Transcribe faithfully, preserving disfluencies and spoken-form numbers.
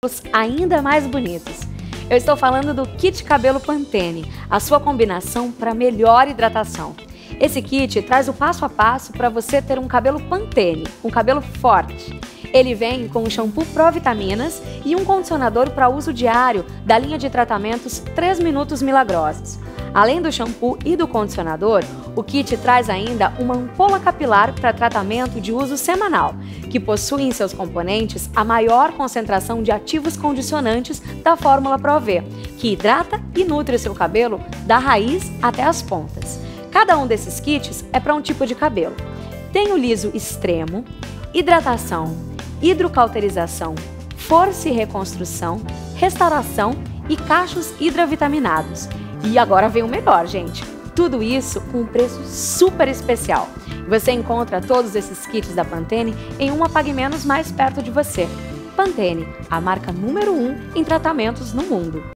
ainda mais bonitos. Eu estou falando do Kit Cabelo Pantene, a sua combinação para melhor hidratação. Esse kit traz o passo a passo para você ter um cabelo Pantene, um cabelo forte. Ele vem com um shampoo Pro Vitaminas e um condicionador para uso diário da linha de tratamentos três Minutos Milagrosos. Além do shampoo e do condicionador, o kit traz ainda uma ampola capilar para tratamento de uso semanal, que possui em seus componentes a maior concentração de ativos condicionantes da fórmula Pro V, que hidrata e nutre seu cabelo da raiz até as pontas. Cada um desses kits é para um tipo de cabelo. Tem o liso extremo, hidratação, hidrocauterização, força e reconstrução, restauração e cachos hidravitaminados. E agora vem o melhor, gente! Tudo isso com um preço super especial. Você encontra todos esses kits da Pantene em uma Pague Menos mais perto de você. Pantene, a marca número um em tratamentos no mundo.